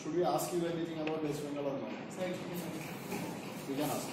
should we ask you anything about West Bengal or not? We can ask.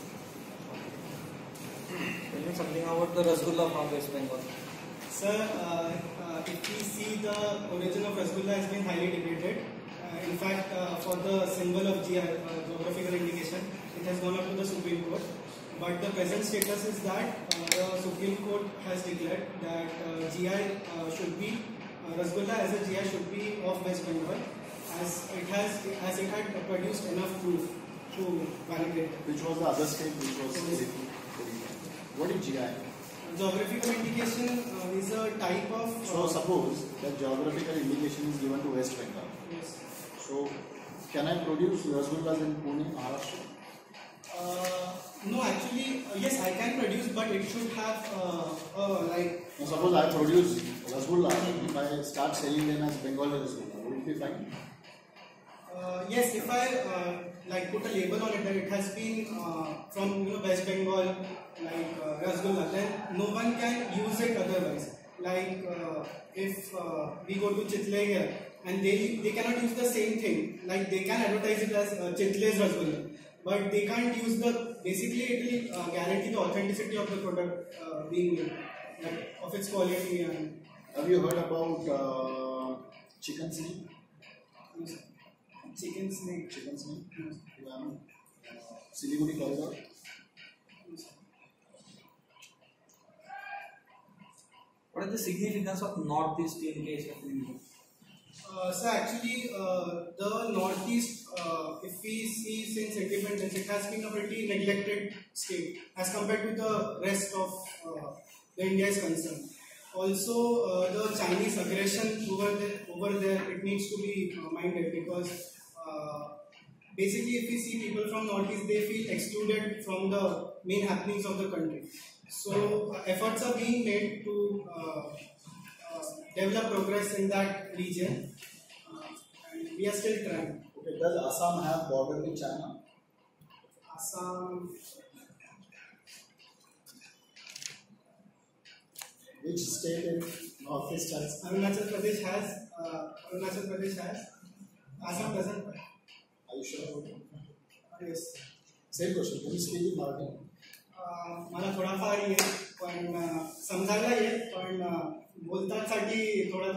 Tell me something about the Rasgulla from West Bengal. Sir, if we see the origin of Rasgulla has been highly debated. In fact, for the symbol of GI, geographical indication, it has gone up to the Supreme Court. But the present status is that the Supreme Court has declared that GI should be, Rasgulla as a GI should be of West Bengal, as it had produced enough proof to validate. Which was the other state which was what is GI? Geographical indication is a type of... So suppose that geographical indication is given to West Bengal. Yes. So can I produce Rasgullas in Pune, Maharashtra? No, actually, yes, I can produce, but it should have like... Now suppose I produce Rasgulla, if I start selling them as Bengali Rasgulla, would it be fine? Yes, if I like put a label on it that it has been from West Bengal, like Rasgulla, then no one can use it otherwise. Like if we go to Chitle here and they cannot use the same thing. Like they can advertise it as Chitle's Rasgulla, but they can't use the. Basically, it will guarantee the authenticity of the product being made, like, of its quality. And have you heard about chicken snake? Chicken snake. Chicken snake? Siliguri corridor? What is the significance of Northeast in case of India? So actually, the Northeast, if we see since independence, it has been a pretty neglected state as compared to the rest of the India is concerned. Also, the Chinese aggression over there, it needs to be minded, because basically, if we see people from Northeast, they feel excluded from the main happenings of the country. So efforts are being made to develop progress in that region, and we are still trying. Okay, does Assam have border with China? Assam. Which state in Northeast has? Arunachal Pradesh has. Assam doesn't. Are you sure about it? Yes. Same question. Can you speak in Marathi? मला थोडाफार येत पण समजायला येत पण बोलतासाठी थोडा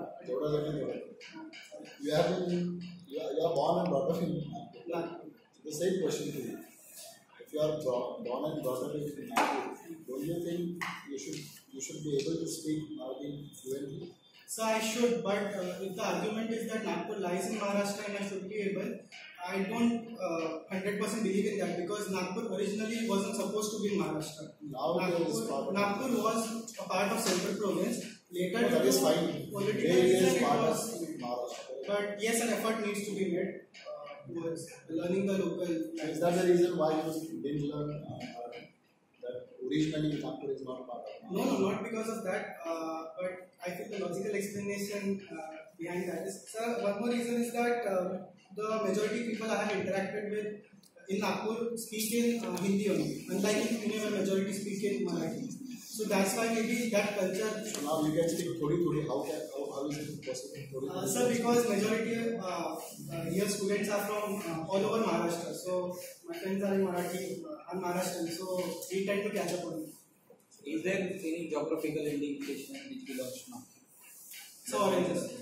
you are born and brought up in Nagpur. The same question to you. If you are born and brought up in Nagpur, don't you think you should be able to speak Marathi fluently? So I should, but if the argument is that Nagpur lies in Maharashtra and I should be able, I don't 100% believe in that, because Nagpur originally wasn't supposed to be in Maharashtra. Nagpur was a part of Central Province. Later, that is fine. Political reason it was. But yes, an effort needs to be made towards learning the local language. Is that the reason why you didn't learn that originally Nagpur is not part of Maharashtra? No, not because of that. But I think the logical explanation behind that is, sir, one more reason is that the majority people I have interacted with in Nagpur speak in Hindi only, unlike in Pune where majority speak in Marathi. So that's why maybe that culture. So now you can speak thodi. How is it possible? Sir, because majority here students are from all over Maharashtra. So my friends are in Marathi, I'm Maharashtrian, so we tend to catch up on it. Is there any geographical indication which belongs to Nagpur? So oranges.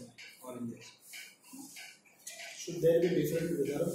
Should there be different Vidarbha?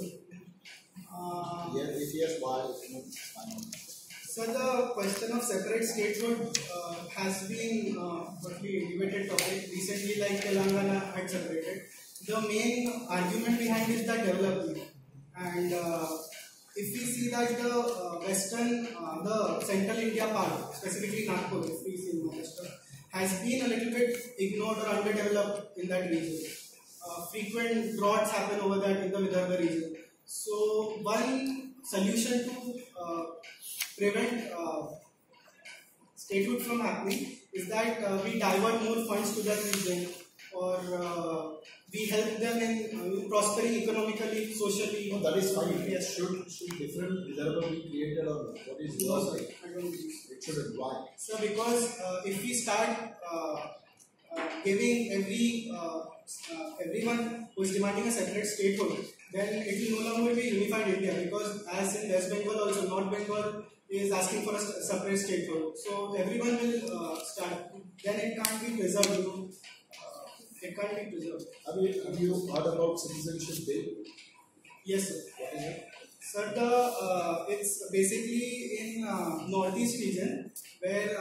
If yes, why? So the question of separate statehood has been what we debated topic recently, like Telangana had separated. The main argument behind is the development, and if we see that the the central India part, specifically Nagpur, if we see Maharashtra, has been a little bit ignored or underdeveloped in that region. Frequent droughts happen over that in the Vidarbha region. So one solution to prevent statehood from happening is that we divert more funds to that region, or we help them in prospering economically, socially. No, that is fine. Yes. Should different Vidarbha be created, or what is yours? I don't think so. It shouldn't. Why? So because if we start giving everyone who is demanding a separate statehood, then it will no longer be unified India, because as in West Bengal also, North Bengal is asking for a separate statehood. So everyone will start. Then it can't be preserved. It can't be preserved. Have you heard about citizenship bill? Yes, sir. What is it? Sir, it's basically in northeast region where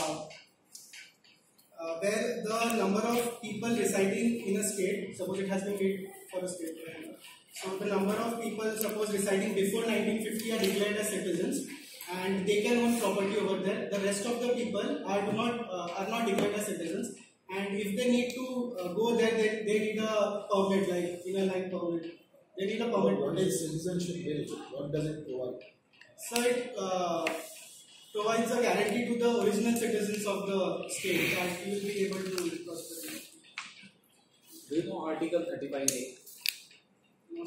the number of people residing in a state, suppose it has been made for a state, so the number of people, suppose residing before 1950, are declared as citizens, and they can own property over there. The rest of the people are not declared as citizens, and if they need to go there, they need a permit, like inner line permit. They need a permit. What is citizenship bill? What does it provide? So it provides a guarantee to the original citizens of the state that you will be able to prosper. Do you know Article 35A? No.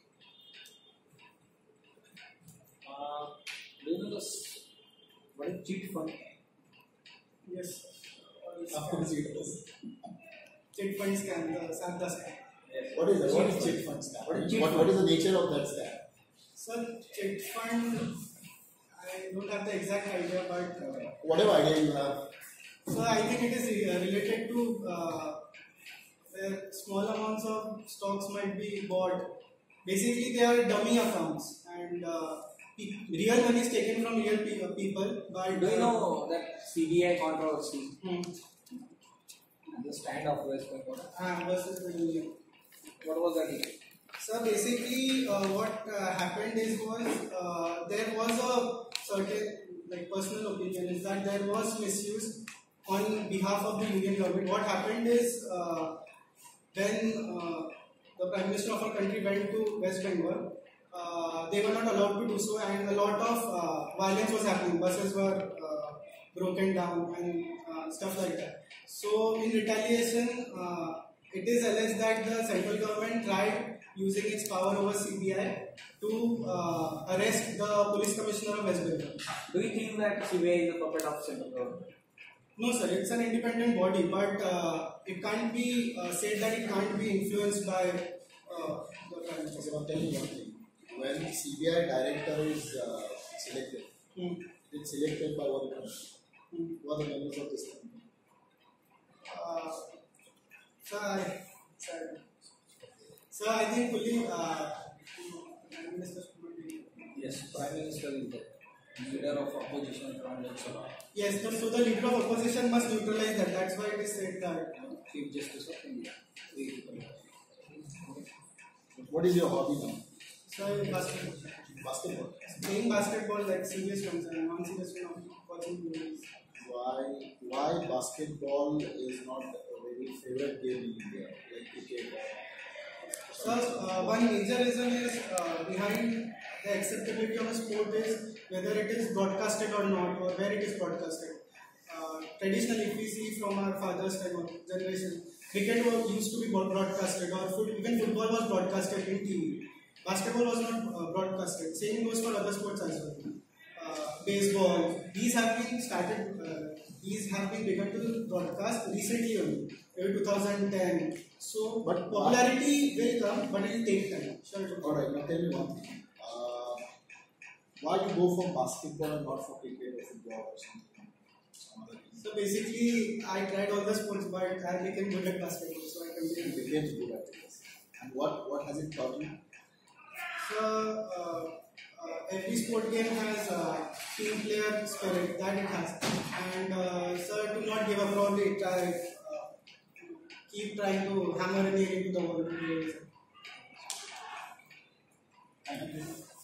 Do you know what is cheat fund? Yes. Of course it is. Chit fund scam, the Santa scam. What is that? What is chit fund scam? What is the nature of that scam? So chit fund, I don't have the exact idea, but Whatever idea you have. so I think it is related to where small amounts of stocks might be bought. Basically, they are dummy accounts, and real money is taken from real people. But Do you know that CBI controversy? Hmm. The stand of West Bengal. Versus the union. What was that? So basically, what happened was there was a certain, like, personal opinion is that there was misuse on behalf of the union government. What happened is when the Prime Minister of our country went to West Bengal, they were not allowed to do so, and a lot of violence was happening. Buses were broken down and stuff like that. So in retaliation, it is alleged that the central government tried using its power over CBI to arrest the police commissioner of West Bengal. Do you think that CBI is a puppet of central government? No, sir, it's an independent body, but it can't be said that it can't be influenced by the Prime Minister. So I'll tell you one thing. When CBI director is selected, it's selected by what country? Who are the members of this country? So I think fully Prime Minister. Yes, Prime Minister is the leader of opposition from Lok Sabha. Yes, so the leader of opposition must neutralize that. That's why it is said that. Chief Justice of India. What is your hobby now? So basketball. Basketball. Playing basketball, like serious ones and non-serious ones, watching movies. Why basketball is not a very favorite game in India, like cricket? So one major reason is behind the acceptability of a sport is whether it is broadcasted or not, or where it is broadcasted. Traditionally, if we see from our father's time or generation, cricket used to be broadcasted, or even football was broadcasted in TV. Basketball was not broadcasted. Same goes for other sports as well. Baseball. These have been begun to broadcast recently only, maybe 2010. So, But popularity will come, but it will take time. Sure. Alright, now tell me one thing. Why you go for basketball and not for cricket or football or something? Some other reason? So basically, I tried all the sports, but I became good at basketball, so I You continued. became good at this. And what has it taught you? So every sport game has team player spirit that it has, and so to not give up, probably try keep trying to hammer a nail into the wall. Thank you.